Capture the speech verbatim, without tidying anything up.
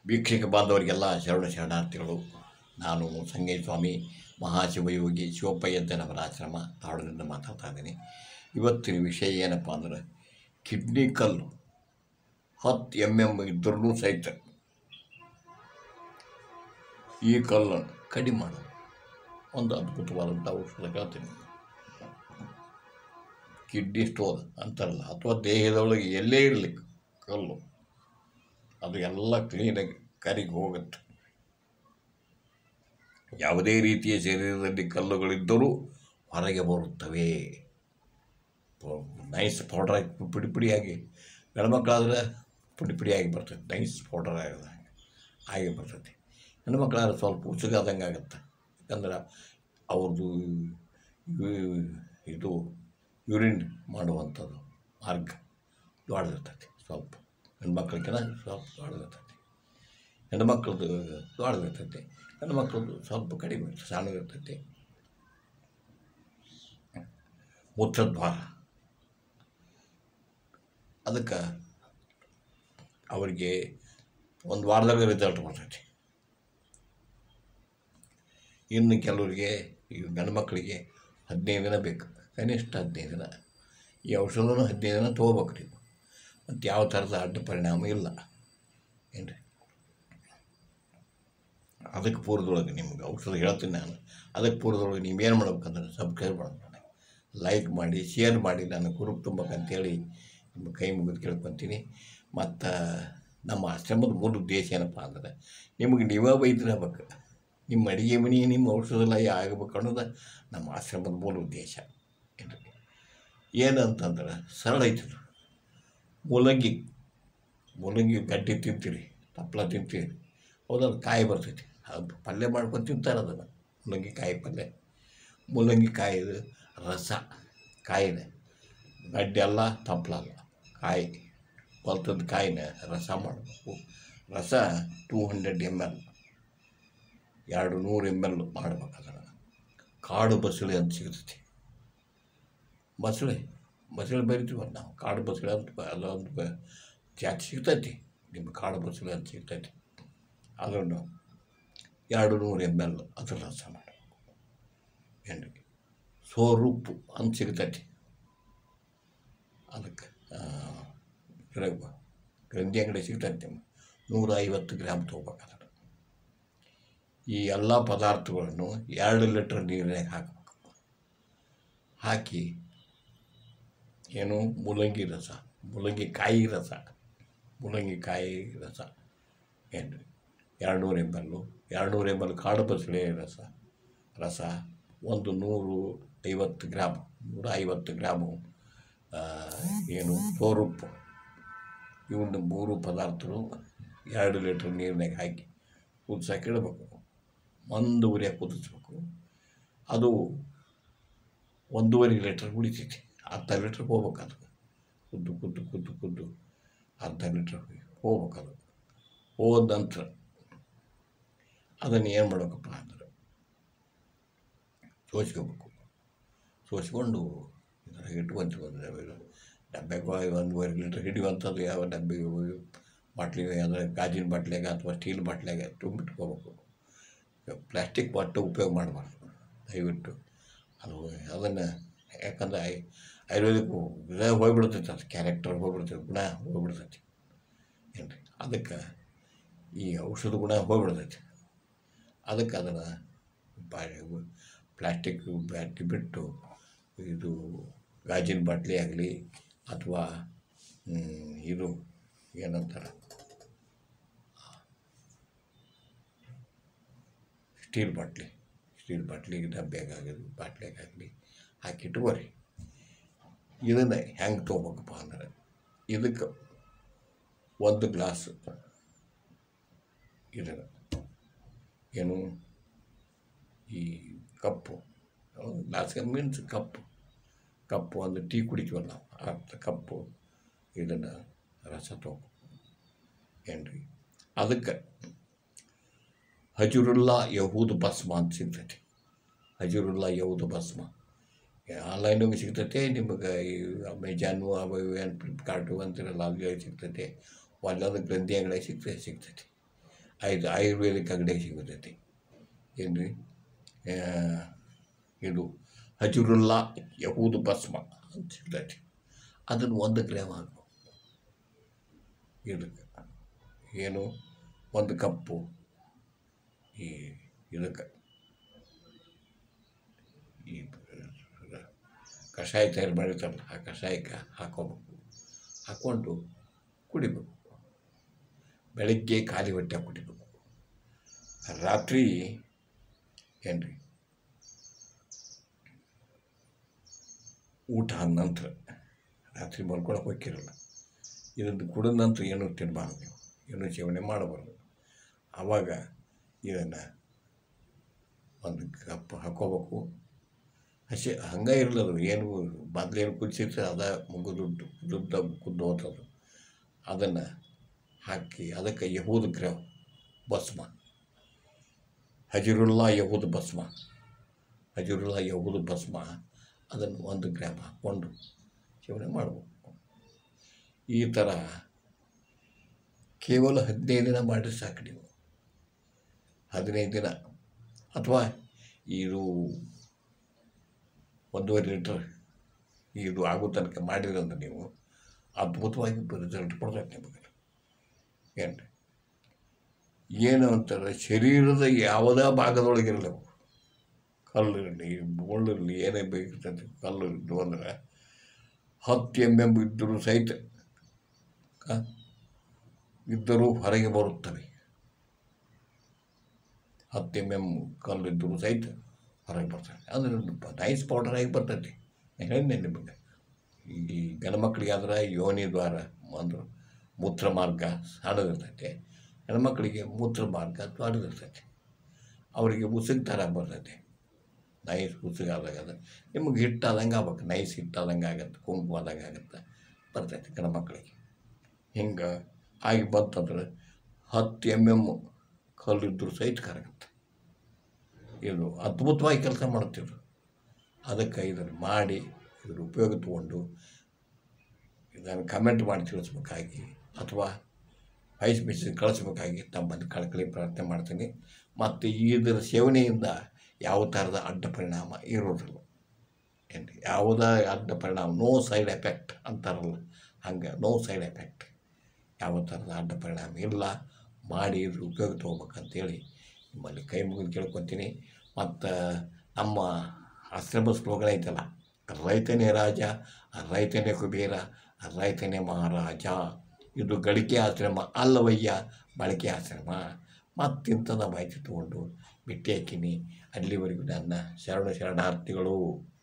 ವೀಕ್ಷಕ ಬಾಂಧವರಿಗೆಲ್ಲ ಶರಣ ಶರಣಾರ್ಥಿಗಳು. ನಾನು ಸಂಗಯ್ಯ ಸ್ವಾಮಿ ಮಹಾಶಿವಯೋಗಿ ಶಿವಪ್ಪಯ್ಯಂತನವರ ಆಶ್ರಮ ಧಾರವಾಡದಿಂದ ಮಾತಾಡ್ತಾ ಇದ್ದೀನಿ. ಇವತ್ತಿನ ವಿಷಯ ಏನಪ್ಪ ಅಂದ್ರೆ, ಕಿಡ್ನಿ ಕಲ್ಲು ಹತ್ತು ಎಮ್ ಎಮ್ ಇದ್ರೂ ಸಹಿತ ಈ ಕಲ್ಲನ್ನು ಕಡಿಮೆ ಮಾಡೋದು ಒಂದು ಅದ್ಭುತವಾದಂಥ ಔಷಧ ಹೇಳ್ತೀನಿ. ಕಿಡ್ನಿ ಸ್ಟೋನ್ ಅಂತಾರಲ್ಲ, ಅಥವಾ ದೇಹದೊಳಗೆ ಎಲ್ಲೇ ಇರಲಿ ಕಲ್ಲು, ಅದು ಎಲ್ಲ ಕ್ಲೀನಾಗಿ ಕರಿಗೆ ಹೋಗುತ್ತೆ. ಯಾವುದೇ ರೀತಿಯ ಶರೀರದಲ್ಲಿ ಕಲ್ಲುಗಳಿದ್ದರೂ ಹೊರಗೆ ಬರುತ್ತವೆ. ನೈಸ್ ಪೌಡರ್ ಆಗಿ ಪುಡಿ ಪುಡಿಯಾಗಿ, ಗಂಡ್ಮಕ್ಳಾದ್ರೆ ಪುಡಿ ಪುಡಿಯಾಗಿ ಬರ್ತೈತೆ, ನೈಸ್ ಪೌಡರ್ ಆಗಿದೆ ಹಾಗೆ ಬರ್ತೈತಿ. ಹೆಣ್ಮಕ್ಳಾದ್ರೆ ಸ್ವಲ್ಪ ಉಸುಗಾದಂಗೆ ಆಗುತ್ತೆ, ಯಾಕಂದ್ರೆ ಅವ್ರದ್ದು ಇದು ಯೂರಿನ್ ಮಾಡುವಂಥದ್ದು ಮಾರ್ಗ ದೊಡ್ಡದಿರ್ತೈತಿ. ಸ್ವಲ್ಪ ಹೆಣ್ಮಕ್ಳಿಗೆಲ್ಲ ಸ್ವಲ್ಪ ದೊಡ್ಡದಿರ್ತೈತಿ, ಹೆಣ್ಮಕ್ಳದ್ದು ದೊಡ್ಡದಿರ್ತೈತಿ, ಹೆಣ್ಮಕ್ಳದ್ದು ಸ್ವಲ್ಪ ಕಡಿಮೆ ಸಣ್ಣದಿರ್ತೈತಿ. ಮೂತ್ರದ್ವಾರ, ಅದಕ್ಕೆ ಅವರಿಗೆ ಒಂದು ವಾರದಾಗ ರಿಸಲ್ಟ್ ಬರ್ತೈತಿ. ಇನ್ನು ಕೆಲವರಿಗೆ, ಈ ಗಂಡು ಮಕ್ಕಳಿಗೆ ಹದಿನೈದು ದಿನ ಬೇಕು, ಕನಿಷ್ಠ ಹದಿನೈದು ದಿನ. ಈ ಔಷಧನೂ ಹದಿನೈದು ದಿನ ತೊಗೋಬೇಕು ನೀವು. ಮತ್ತು ಯಾವ ಥರದ ಅಡ್ಡ ಪರಿಣಾಮ ಇಲ್ಲ ಏನು ರೀ. ಅದಕ್ಕೆ ಪೂರ್ವದೊಳಗೆ ನಿಮ್ಗೆ ಔಷಧ ಹೇಳ್ತೀನಿ ನಾನು. ಅದಕ್ಕೆ ಪೂರ್ವದೊಳಗೆ ನೀವೇನು ಮಾಡ್ಬೇಕಂದ್ರೆ ಸಬ್ಸ್ಕ್ರೈಬ್ ಮಾಡೋದು, ಲೈಕ್ ಮಾಡಿ, ಶೇರ್ ಮಾಡಿ, ನಾನು ಗ್ರೂಪ್ ತುಂಬಬೇಕಂತೇಳಿ ನಿಮ್ಮ ಕೈ ಮುಗಿದು ಕೇಳ್ಕೊತೀನಿ. ಮತ್ತು ನಮ್ಮ ಆಶ್ರಮದ ಮೂಲ ಉದ್ದೇಶ ಏನಪ್ಪ ಅಂದ್ರೆ, ನಿಮಗೆ ನೀವೇ ವೈದ್ಯರಾಗಬೇಕು, ನಿಮ್ಮ ಅಡುಗೆ ಮನೆ ನಿಮ್ಮ ಔಷಧಲಯ ಆಗಬೇಕು ಅನ್ನೋದು ನಮ್ಮ ಆಶ್ರಮದ ಮೂಲ ಉದ್ದೇಶ ಏನು. ಏನಂತಂದ್ರೆ ಸರಳ ಐತದು. ಮೂಲಂಗಿ ಮೂಲಂಗಿ ಗಡ್ಡೆ ತಿಂತೀರಿ, ತಪ್ಪಲ ತಿಂತೀರಿ, ಹೌದದು ಕಾಯಿ ಬರ್ತೈತಿ, ಅದು ಪಲ್ಯ ಮಾಡ್ಕೊಂಡು ತಿಂತಾರೆ ಅದನ್ನು. ಮೂಲಂಗಿ ಕಾಯಿ ಪಲ್ಯ, ಮೂಲಂಗಿ ಕಾಯಿದು ರಸ, ಕಾಯಿನ ಗಡ್ಡೆ ಅಲ್ಲ, ತಪ್ಪಲ ಅಲ್ಲ, ಕಾಯಿ ಹೊಲ್ತದ ಕಾಯಿನ ರಸ ಮಾಡಬೇಕು. ರಸ ಟೂ ಹಂಡ್ರೆಡ್ ಎಮ್ ಎಲ್ ಎರಡು ನೂರು ಎಮ್ ಎಲ್ ಮಾಡ್ಬೇಕು. ಅದನ್ನು ಕಾಡು ಬಸಳೆ ಅಂತ ಸಿಗ್ತೈತಿ. ಬಸಳೆ ಬಸಳೆ ಬರಿತೀವಲ್ಲ ನಾವು, ಕಾಡು ಬಸಳೆ ಅಂತ ಅದೊಂದು ಜಾತಿ ಸಿಗ್ತೈತಿ. ನಿಮ್ಮ ಕಾಡು ಬಸಳೆ ಅಂತ ಸಿಗ್ತೈತಿ. ಅದನ್ನು ಎರಡು ನೂರು ಎಮ್ ಎಲ್ ಅದ್ರ ರಸ ಮಾಡಬೇಕು. ಎಣ್ಣೆಗೆ ಸೋರುಪ್ಪು ಅಂತ ಸಿಗ್ತೈತಿ. ಅದಕ್ಕೆ ಗ್ರಂಥಿ ಅಂಗಡಿ ಸಿಗ್ತೈತಿ. ನಿಮ್ಮ ನೂರ ಐವತ್ತು ಗ್ರಾಮ್ ತೊಗೋಬೇಕು. ಅದನ್ನು ಈ ಎಲ್ಲ ಪದಾರ್ಥಗಳನ್ನು ಎರಡು ಲೀಟ್ರ್ ನೀರಿನಾಗ ಹಾಕಬೇಕು. ಹಾಕಿ ಏನು ಮೂಲಂಗಿ ರಸ, ಮೂಲಂಗಿ ಕಾಯಿ ರಸ, ಮೂಲಂಗಿ ಕಾಯಿ ರಸ ಏನು ಎರಡು ನೂರು ಎಮ್ ಎಲ್ಲು, ಎರಡು ನೂರು ಎಮ್ ಎಲ್ ಕಾಡು ಬಸಳೆ ರಸ ರಸ ಒಂದು ನೂರು ಐವತ್ತು ಗ್ರಾಮ್ ನೂರ ಐವತ್ತು ಗ್ರಾಮು ಏನು ಸೋರುಪ್ಪು, ಇವನ್ನ ಮೂರು ಪದಾರ್ಥಗಳು ಎರಡು ಲೀಟ್ರ್ ನೀರಿನಾಗ ಹಾಕಿ ಕುದಿಸೋಕೆ ಇಡಬೇಕು. ಒಂದು ಉರಿಯಾಗಿ ಕುದಿಸ್ಬೇಕು. ಅದು ಒಂದೂವರೆ ಲೀಟ್ರ್ ಉಳಿತೈತಿ. ಅರ್ಧ ಲೀಟ್ರ್ ಹೋಗ್ಬೇಕು. ಅದು ಕುದ್ದು ಕುದ್ದು ಕುದ್ದು ಕುದ್ದು ಅರ್ಧ ಲೀಟ್ರ್ ಹೋಗ್ಬೇಕು. ಅದು ಹೋದ ನಂತರ ಅದನ್ನು ಏನು ಮಾಡಬೇಕಪ್ಪ ಅಂದ್ರೆ, ಸೋಸ್ಕೋಬೇಕು. ಸೋಸ್ಕೊಂಡು ಇದ್ರಾಗ ಇಟ್ಕೊಂತೀವಿ. ಒಂದು ಡಬ್ಬೆಗೆ ಒಂದೂವರೆ ಲೀಟ್ರ್ ಹಿಡಿಯುವಂಥದ್ದು ಯಾವ ಡಬ್ಬೆ ಬಾಟ್ಲಿಗೆ, ಅಂದರೆ ಗಾಜಿನ ಬಾಟ್ಲಿಯಾಗ ಅಥವಾ ಸ್ಟೀಲ್ ಬಾಟ್ಲಿಯಾಗ ತುಂಬಿಟ್ಕೋಬೇಕು. ಪ್ಲಾಸ್ಟಿಕ್ ಬಾಟ್ಲು ಉಪಯೋಗ ಮಾಡಬಾರ್ದು ದಯವಿಟ್ಟು. ಅದು ಅದನ್ನು ಯಾಕಂದ್ರೆ ಐ ಆಯುರ್ವೇದಿಕ್ ಇದೇ ಹೋಗ್ಬಿಡ್ತೈತೆ, ಅದು ಕ್ಯಾರೆಕ್ಟರ್ ಹೋಗ್ಬಿಡ್ತೈತೆ, ಗುಣ ಹೋಗ್ಬಿಡ್ತೈತಿ ಏನು ರೀ. ಅದಕ್ಕೆ ಈ ಔಷಧ ಗುಣ ಹೋಗ್ಬಿಡ್ತೈತಿ. ಅದಕ್ಕೆ ಅದನ್ನು ಪ್ಲಾಸ್ಟಿಕ್ ಬಾಟ್ಲಿ ಬಿಟ್ಟು ಇದು ಗಾಜಿನ ಬಾಟ್ಲಿ ಆಗಲಿ ಅಥವಾ ಇದು ಏನಂತಾರೆ ಸ್ಟೀಲ್ ಬಾಟ್ಲಿ ಸ್ಟೀಲ್ ಬಾಟ್ಲಿಗೆ ಡಬ್ಬ್ಯಾಗಾಗಲಿ ಬಾಟ್ಲಿಯಾಗಲಿ ಹಾಕಿಟ್ಕೋರಿ. ಇದನ್ನು ಹೆಂಗೆ ತೊಗೋಬೇಕಪ್ಪ ಅಂದ್ರೆ, ಇದಕ್ಕೆ ಒಂದು ಗ್ಲಾಸ್ ಇದನ್ನು ಏನು ಈ ಕಪ್ಪು ಗ್ಲಾಸ್ಗೆ ಮೀನ್ಸ್ ಕಪ್ಪು ಕಪ್ಪು ಅಂದರೆ ಟೀ ಕುಡಿತೀವಲ್ಲ ನಾವು, ಅರ್ಧ ಕಪ್ಪು ಇದನ್ನು ರಸ ತೊಗೋಬೇಕು ಏನು ರೀ. ಅದಕ್ಕೆ ಹಜರುಲ್ಲಾ ಯಹೂದ್ ಭಸ್ಮ ಅಂತ ಸಿಗ್ತೈತಿ. ಹಜರುಲ್ಲಾ ಯಹೂದ್ ಭಸ್ಮ ಆನ್ಲೈನಾಗೂ ಸಿಗ್ತೈತೆ, ನಿಮಗೆ ಈ ಅಮೆಜಾನು ಅವು ಏನು ಫ್ಲಿಪ್ಕಾರ್ಟು ಅಂತಿರಲ್ಲ ಅಲ್ಲಿ ಸಿಗ್ತೈತೆ, ಒಂದೊಂದು ಗ್ರಂಥಿ ಅಂಗಡಿ ಸಿಗ್ತೈತೆ ಸಿಗ್ತೈತಿ ಐದು ಆಯುರ್ವೇದಿಕ್ ಅಂಗಡಿಯಾಗ ಸಿಗುತ್ತೈತಿ. ಏನು ರೀ ಇದು ಹಜರುಲ್ಲಾ ಯಹೂದ್ ಭಸ್ಮ ಅಂತ ಸಿಗ್ತೈತಿ. ಅದನ್ನು ಒಂದು ಗ್ರಾಮ್ ಹಾಕಬೇಕು. ಇದಕ್ಕೆ ಏನು ಒಂದು ಕಪ್ಪು ಈ ಇದಕ್ಕೆ ಈ ಕಷಾಯ ತಯಾರು ಮಾಡಿರ್ತಾರಲ್ಲ ಆ ಕಷಾಯಕ್ಕೆ ಹಾಕೋಬೇಕು. ಹಾಕ್ಕೊಂಡು ಕುಡಿಬೇಕು. ಬೆಳಗ್ಗೆ ಖಾಲಿ ಹೊಟ್ಟೆ ಕುಡಿಬೇಕು. ರಾತ್ರಿ ಏನು ರೀ ಊಟ ಆದ ನಂತರ ರಾತ್ರಿ ಮಲ್ಕೊಳಕ್ಕೆ ಹೋಗಿರಲ್ಲ. ಇದನ್ನು ಕುಡಿದ ನಂತರ ಏನೂ ತಿನ್ನಬಾರ್ದು, ನೀವು ಏನೂ ಸೇವನೆ ಮಾಡಬಾರ್ದು. ಆವಾಗ ಇದನ್ನು ಒಂದು ಕಪ್ ಹಾಕ್ಕೋಬೇಕು. ಹಸಿ ಹಂಗೆ ಇರಲದು, ಏನು ಮೊದಲೇನು ಕುದಿಸಿರ್ತಾರೆ ಅದ ಮುಗಿದು ದುಡ್ಡ ಕುದ್ದು ಹೋಗ್ತದೆ. ಅದನ್ನು ಹಾಕಿ ಅದಕ್ಕೆ ಯಹೂದ್ ಗ್ರಾಮ್ ಭಸ್ಮ, ಹಜರುಲ್ಲಾ ಯಹೂದ್ ಭಸ್ಮ, ಹಜರುಲ್ಲಾ ಯಹೂದ್ ಭಸ್ಮ ಅದನ್ನು ಒಂದು ಗ್ರಾಮ್ ಹಾಕ್ಕೊಂಡು ಸೇವನೆ ಮಾಡಬೇಕು. ಈ ಥರ ಕೇವಲ ಹದಿನೈದು ದಿನ ಮಾಡಿ ಸಾಕು. ನೀವು ಹದಿನೈದು ದಿನ ಅಥವಾ ಇದು ಒಂದೂವರೆ ಲೀಟ್ರ್ ಇದು ಆಗೋ ತನಕ ಮಾಡಿದ್ರಂದ್ರೆ ನೀವು ಅದ್ಭುತವಾಗಿ ರಿಸಲ್ಟ್ ಕೊಡ್ತೈತೆ ನಿಮಗೆ. ಏನು ಏನು ಅಂತಾರೆ, ಶರೀರದ ಯಾವುದೇ ಭಾಗದೊಳಗಿರಲಿ, ಕಲ್ಲು ಇರಲಿ ಮುಳ್ಳು ಇರಲಿ ಏನೇ ಬೇಕಿರ್ತೈತೆ, ಕಲ್ಲು ಇದ್ದು ಅಂದ್ರೆ ಹತ್ತು ಎಮ್ ಎಮ್ ಇದ್ದರೂ ಸಹಿತ ಇದ್ದರೂ ಹೊರಗೆ ಬರುತ್ತವೆ. ಹತ್ತು ಎಮ್ ಎಮ್ ಕಲ್ಲು ಇದ್ದರೂ ಸಹಿತ ಹೊರಗೆ ಬರ್ತದೆ. ಅಂದರೆ ನೈಸ್ ಪೌಡರ್ ಆಗಿ ಬರ್ತೈತಿ. ಹೇಳಿದ್ದೆ ನಿಮಗೆ. ಈ ಗಂಡು ಮಕ್ಕಳಿಗೆ ಆದ್ರೆ ಯೋನಿ ದ್ವಾರ ಒಂದು ಮೂತ್ರ ಮಾರ್ಗ ಸಣ್ಣದಿರ್ತೈತೆ, ಹೆಣ್ಮಕ್ಳಿಗೆ ಮೂತ್ರ ಮಾರ್ಗ ದೊಡ್ಡದಿರ್ತೈತೆ. ಅವರಿಗೆ ಉಸುಗ್ ಥರ ಬರ್ತೈತೆ. ನೈಸ್ ಉಸುಗಾದಾಗ ಅದು ನಿಮಗೆ ಹಿಟ್ಟಾದಂಗೆ ಆಗ್ಬೇಕು. ನೈಸ್ ಹಿಟ್ಟಾದಂಗೆ ಆಗತ್ತೆ, ಕುಂಕುಮ ಆದಂಗೆ ಆಗುತ್ತೆ ಬರ್ತೈತೆ ಗಂಡು ಮಕ್ಕಳಿಗೆ. ಹಿಂಗೆ ಆಗಿ ಬಂತಂದ್ರೆ ಹತ್ತು ಎಮ್ ಎಮ್ ಕಲ್ಲಿದ್ದರೂ ಸಹಿತ ಕರಗುತ್ತೆ. ಇದು ಅದ್ಭುತವಾಗಿ ಕೆಲಸ ಮಾಡುತ್ತಿದ್ರು. ಅದಕ್ಕೆ ಇದನ್ನು ಮಾಡಿ ಇದ್ರ ಉಪಯೋಗ ತಗೊಂಡು ಇದನ್ನು ಕಮೆಂಟ್ ಮಾಡಿ ತಿಳಿಸ್ಬೇಕಾಗಿ ಅಥವಾ ವಾಯ್ಸ್ ಮೆಸೇಜ್ ಕಳಿಸ್ಬೇಕಾಗಿ ತಮ್ಮಲ್ಲಿ ಕಳಕಳಿ ಪ್ರಾರ್ಥನೆ ಮಾಡ್ತೀನಿ. ಮತ್ತು ಇದರ ಸೇವನೆಯಿಂದ ಯಾವ ಥರದ ಅಡ್ಡ ಪರಿಣಾಮ ಇರೋದಿಲ್ಲ. ಏನು ಯಾವುದೇ ಅಡ್ಡ ಪರಿಣಾಮ, ನೋ ಸೈಡ್ ಎಫೆಕ್ಟ್ ಅಂತಾರಲ್ಲ, ಹಂಗೆ ನೋ ಸೈಡ್ ಎಫೆಕ್ಟ್, ಯಾವ ಥರದ ಅಡ್ಡ ಪರಿಣಾಮ ಇಲ್ಲ. ಮಾಡಿ ಇದ್ರ ಉಪಯೋಗ ತೊಗೋಬೇಕಂತೇಳಿ ನಿಮ್ಮಲ್ಲಿ ಕೈ ಮುಗಿದು ಕೇಳ್ಕೊತೀನಿ. ಮತ್ತು ನಮ್ಮ ಆಶ್ರಮ ಸ್ಲೋಗನ್ ಐತಲ್ಲ, ರೈತನೇ ರಾಜ, ರೈತನೇ ಕುಬೇರ, ರೈತನೇ ಮಹಾರಾಜ. ಇದು ಗಳಿಕೆ ಆಶ್ರಮ ಅಲ್ಲವಯ್ಯ, ಬಳಕೆ ಆಶ್ರಮ. ಮತ್ತಿಂಥದ ಮಾಹಿತಿ ತೊಗೊಂಡು ಭೇಟಿ ಹಾಕಿನಿ. ಅಲ್ಲಿವರೆಗೂ ನನ್ನ ಶರಣ ಶರಣಾರ್ಥಿಗಳು.